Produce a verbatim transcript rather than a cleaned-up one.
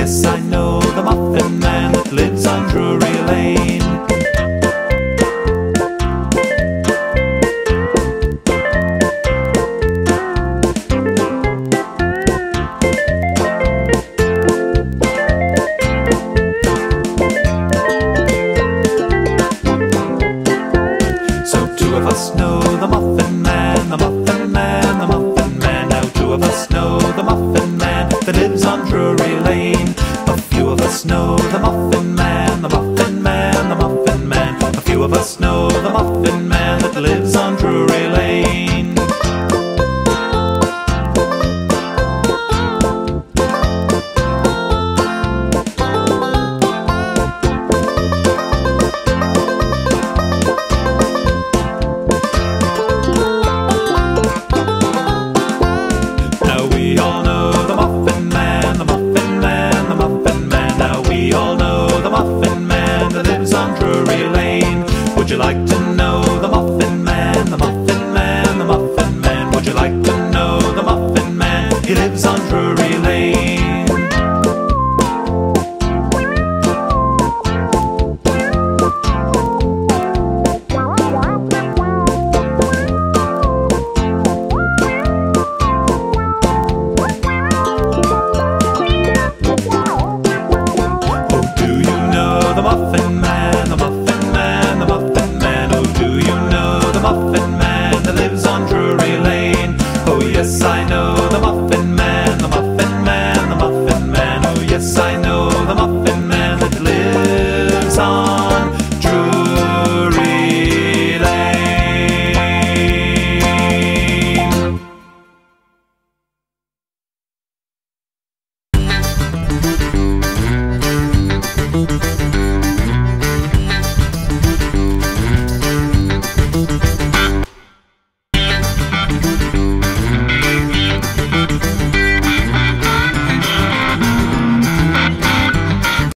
Yes, I know the Muffin Man that lives on Drury Lane. So two of us know the Muffin Man, the Muffin Man, the Muffin Man. Now two of us know the Muffin Man that lives on Drury Lane. A few of us know the Muffin Man, the Muffin Man, the Muffin Man. A few of us know the Muffin Man that lives